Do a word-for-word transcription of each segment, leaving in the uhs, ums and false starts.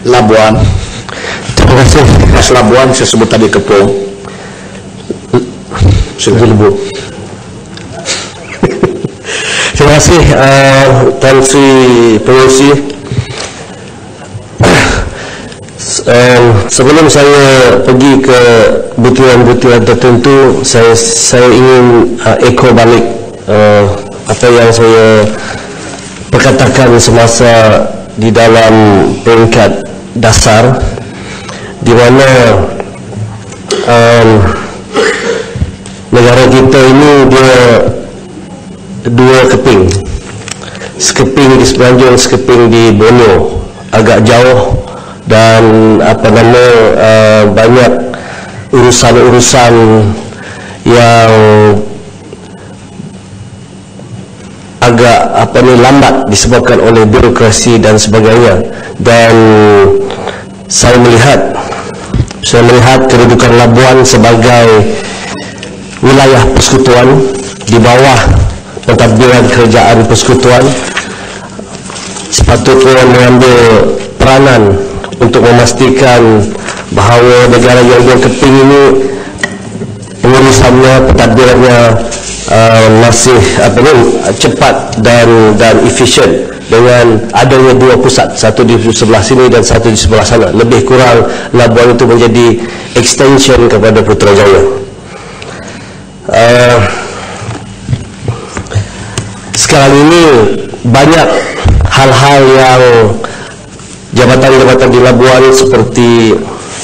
Labuan. Terima kasih. Mas Labuan saya sebut tadi Kepung. Sudah lebu. Terima kasih uh, Tan Sri Pengerusi. Um, sebelum saya pergi ke butiran-butiran tertentu, saya saya ingin uh, echo balik uh, apa yang saya perkatakan semasa di dalam peringkat dasar, di mana um, negara kita ini dia dua keping, sekeping di Semenanjung, sekeping di Borneo, agak jauh dan apa nama uh, banyak urusan-urusan yang agak apa ni lambat disebabkan oleh birokrasi dan sebagainya. Dan saya melihat saya melihat kedudukan Labuan sebagai wilayah persekutuan di bawah pentadbiran kerajaan persekutuan, sepatutnya mengambil peranan untuk memastikan bahawa negara yang dua keping ini pengurusannya, pentadbirannya uh, masih apa ni cepat dan dan efisien dengan adanya dua pusat, satu di sebelah sini dan satu di sebelah sana. Lebih kurang Labuan itu menjadi extension kepada Putrajaya. Uh, sekarang ini banyak hal-hal yang jabatan-jabatan di Labuan seperti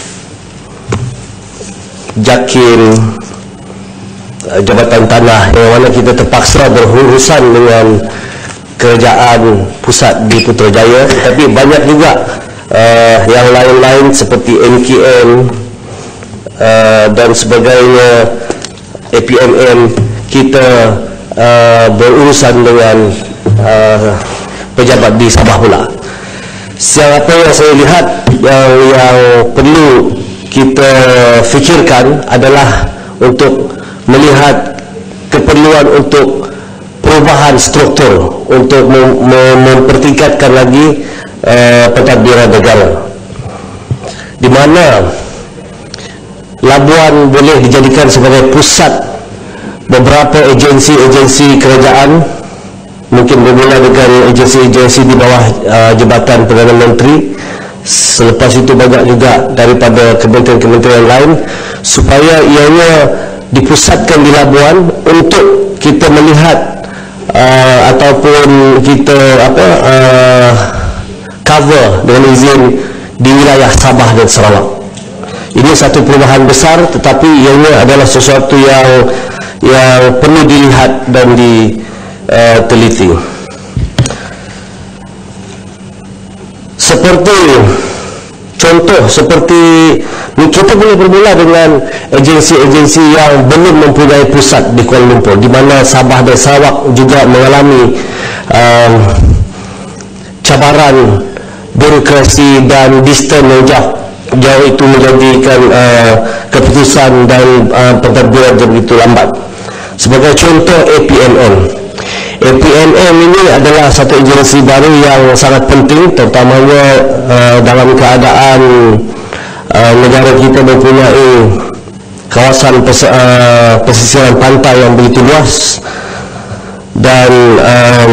Jakin, jabatan tanah yang mana kita terpaksa berurusan dengan kerajaan pusat di Putrajaya, tapi banyak juga uh, yang lain-lain seperti M K M uh, dan sebagainya, A P M M, kita uh, berurusan dengan uh, pejabat di Sabah pula. Siapa yang saya lihat yang, yang perlu kita fikirkan adalah untuk melihat keperluan untuk perubahan struktur untuk mem mem mempertingkatkan lagi uh, pentadbiran negara, di mana Labuan boleh dijadikan sebagai pusat beberapa agensi-agensi kerajaan, mungkin bermula dengan agensi-agensi di bawah uh, Jabatan Perdana Menteri, selepas itu banyak juga daripada kementerian-kementerian lain, supaya ianya dipusatkan di Labuan untuk kita melihat uh, ataupun kita apa uh, cover dengan izin di wilayah Sabah dan Sarawak. Ini satu perubahan besar, tetapi ianya adalah sesuatu yang yang perlu dilihat dan diteliti. Uh, seperti contoh, seperti kita boleh bermula dengan agensi-agensi yang belum mempunyai pusat di Kuala Lumpur, di mana Sabah dan Sarawak juga mengalami uh, cabaran birokrasi dan distance yang jauh. Jauh itu menjadikan uh, keputusan dan uh, pentadbiran begitu lambat. Sebagai contoh, A P M M. A P M M ini adalah satu agensi baru yang sangat penting, terutamanya uh, dalam keadaan uh, negara kita mempunyai kawasan pes uh, pesisiran pantai yang begitu luas, dan um,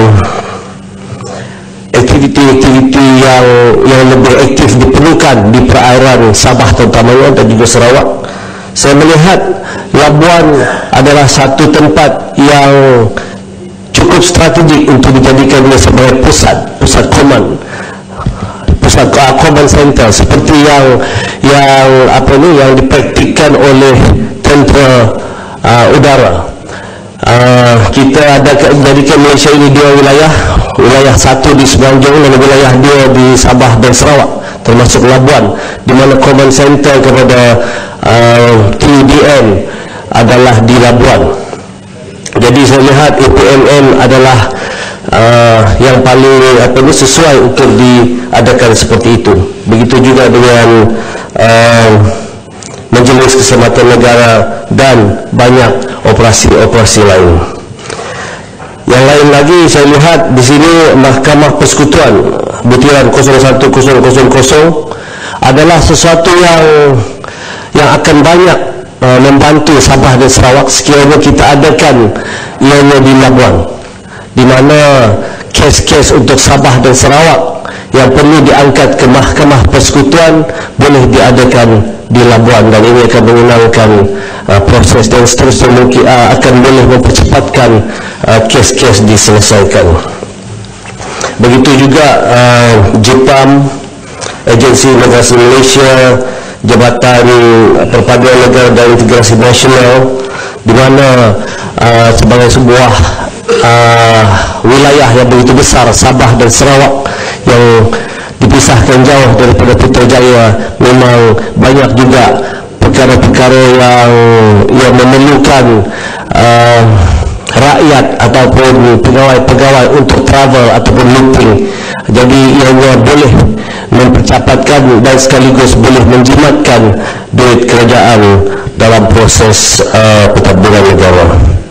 aktiviti-aktiviti yang yang lebih aktif diperlukan di perairan Sabah terutamanya dan juga Sarawak. Saya melihat Labuan adalah satu tempat yang cukup strategik untuk dijadikannya sebagai pusat pusat command, pusat uh, command center, seperti yang yang apa ni yang dipraktikkan oleh tentera uh, udara. Uh, kita ada jadikan Malaysia ini dua wilayah, wilayah satu di Semenanjung dan wilayah dua di Sabah dan Sarawak, termasuk Labuan, di mana command center kepada uh, T D N adalah di Labuan. Jadi saya lihat A P M M adalah uh, yang paling apa ini sesuai untuk diadakan seperti itu. Begitu juga dengan uh, Majlis Keselamatan Negara dan banyak operasi-operasi lain. Yang lain lagi saya lihat di sini Mahkamah Persekutuan butiran kosong satu kosong kosong kosong adalah sesuatu yang yang akan banyak uh, membantu Sabah dan Sarawak sekiranya kita adakan ianya di Labuan, di mana kes-kes untuk Sabah dan Sarawak yang perlu diangkat ke Mahkamah Persekutuan boleh diadakan di Labuan, dan ini akan menyenangkan uh, proses dan seterusnya mungkin uh, akan boleh mempercepatkan uh, kes-kes diselesaikan. Begitu juga uh, Jepam, Agensi Imigrasi Malaysia, Jabatan Perpaduan Negara dan Integrasi Nasional, di mana uh, sebagai sebuah uh, wilayah yang begitu besar, Sabah dan Sarawak yang dipisahkan jauh daripada Putrajaya, memang banyak juga perkara-perkara yang yang memerlukan uh, rakyat ataupun pegawai-pegawai untuk travel ataupun meeting. Jadi ianya boleh mempercepatkan dan sekaligus boleh menjimatkan duit kerajaan dalam proses uh, pentadbiran negara.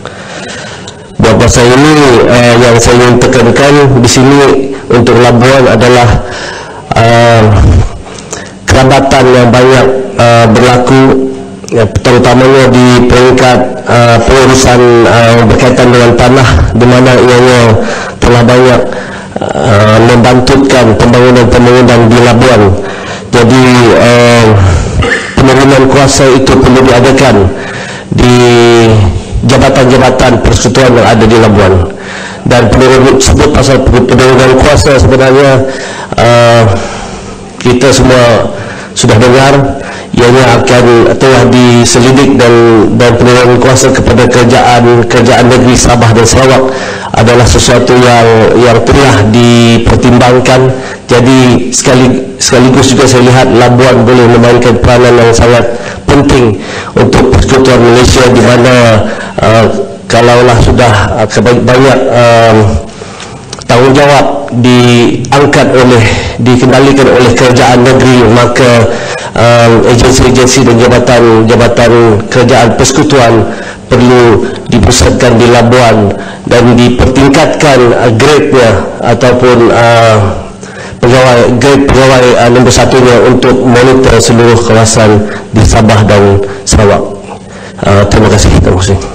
Buat masa ini uh, yang saya ingin tekankan di sini untuk Labuan adalah uh, kerabatan yang banyak uh, berlaku, ya, terutamanya di peringkat uh, pengurusan uh, berkaitan dengan tanah, di mana ianya telah banyak uh, membantukan pembangunan-pembangunan di Labuan. Jadi uh, penurunan kuasa itu perlu diadakan di jabatan-jabatan persekutuan yang ada di Labuan, dan penurunan sebut pasal penurunan kuasa sebenarnya uh, kita semua sudah dengar ianya akan telah diselidik, dan dan penurunan kuasa kepada kerajaan kerajaan negeri Sabah dan Sarawak adalah sesuatu yang yang telah dipertimbangkan. Jadi sekali sekaligus juga saya lihat Labuan boleh memainkan peranan yang sangat penting untuk persekutuan Malaysia, di mana uh, kalaulah sudah uh, banyak uh, tanggungjawab diangkat oleh dikendalikan oleh kerajaan negeri, maka um, agensi-agensi dan jabatan-jabatan kerajaan persekutuan perlu dipusatkan di Labuan dan dipertingkatkan uh, grade-nya ataupun uh, pegawai grade pegawai uh, nombor satunya untuk monitor seluruh kawasan di Sabah dan Sarawak. Uh, terima kasih. Terima kasih.